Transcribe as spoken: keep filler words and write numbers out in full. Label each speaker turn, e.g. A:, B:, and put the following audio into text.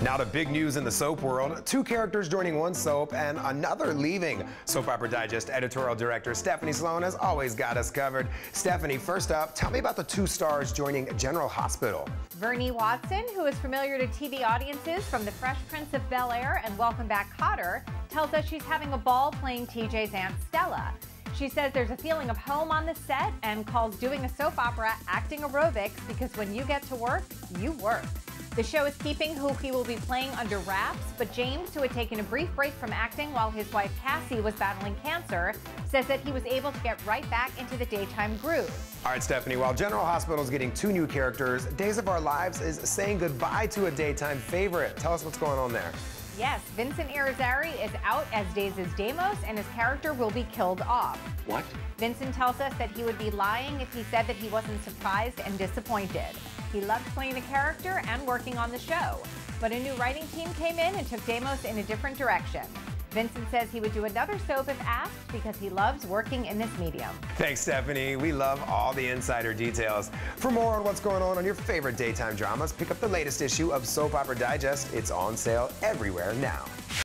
A: Now to big news in the soap world. Two characters joining one soap and another leaving. Soap Opera Digest editorial director Stephanie Sloane has always got us covered. Stephanie, first up, tell me about the two stars joining General Hospital.
B: Vernee Watson, who is familiar to T V audiences from The Fresh Prince of Bel-Air and Welcome Back Kotter, tells us she's having a ball playing T J's Aunt Stella. She says there's a feeling of home on the set and calls doing a soap opera acting aerobics because when you get to work, you work. The show is keeping who he will be playing under wraps, but James, who had taken a brief break from acting while his wife Cassie was battling cancer, says that he was able to get right back into the daytime groove.
A: All right, Stephanie, while General Hospital is getting two new characters, Days of Our Lives is saying goodbye to a daytime favorite. Tell us what's going on there.
B: Yes, Vincent Irizarry is out as Days' Deimos, and his character will be killed off.
C: What?
B: Vincent tells us that he would be lying if he said that he wasn't surprised and disappointed. He loved playing the character and working on the show, but a new writing team came in and took Deimos in a different direction. Vincent says he would do another soap if asked because he loves working in this medium.
A: Thanks, Stephanie. We love all the insider details. For more on what's going on on your favorite daytime dramas, pick up the latest issue of Soap Opera Digest. It's on sale everywhere now.